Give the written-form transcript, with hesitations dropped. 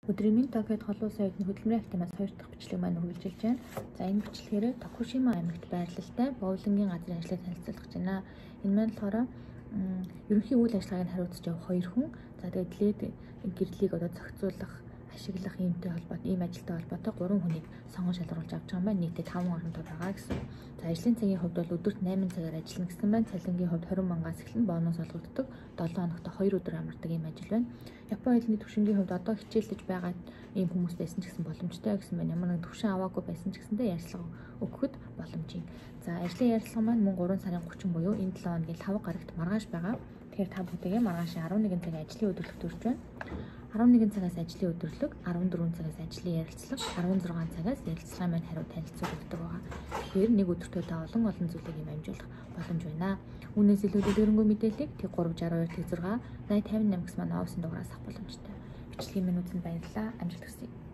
Өдрийн минь Токиод холуун соёлын хөдөлмөрийн автомаас 2 дахь бичлэг маань үргэлжилж байна. За энэ бичлэгээр Токушима аймагт байрлалтай боулингийн газрын ажлыг танилцуулах гэж байна. Энэ маань болохоор ерөнхий үйл ажиллагааг нь хариуцж явах 2 хүн. За тэгээд дэлээд гэрлийг одоо зохицуулах, ашиглах иймтэй холбоотой, ийм ажилтай холбоотой 3 хүнийг сонгон шалгаруулж авч байгаа юм байна. Нийтдээ 5 орон тоо байгаа гэсэн. За ажлын цагийн хувьд бол өдөрт 8 цагаар ажиллана гэсэн байна. Цалингийн хувьд 20 мангаас эхлэн бонус олгогддог. 7 хоногт 2 өдөр амардаг ийм ажил байна. Японы хэлний түвшингийн хувьд одоо хичээлдэж байгаа ийм хүмүүс байсан ч гэсэн боломжтой гэсэн байна. Ямар нэг түвшин аваагүй байсан ч гэсэндээ ярилцлага өгөхөд боломжийн. За ажлын ярилцлага маань мөн 3 сарын 30 буюу энэ 7 хоногийн 5 гарагт маргааш байгаа. Тэгэхээр та бүхэндээ маргаашийн 11 цагийн ажлын өдөрлөг төрж байна. 11 цагаас ажлын өдөрлөг, 14 цагаас ажлын ярилцлага, 16 цагаас ярилцлагын маань хариу танилцуулагддаг байгаа. Тэгэхээр нэг өдөртөө та олон зүйлийг юм амжуулах боломж байна. Үүнээс илүү дэлгэрэнгүй мэдээллийг тэг 362 тэг 6 8058 гэсэн манай офисын дугаараас авах боломжтой. Бичлэгийн минь үзэнд баярлалаа. Амжилт хүсье.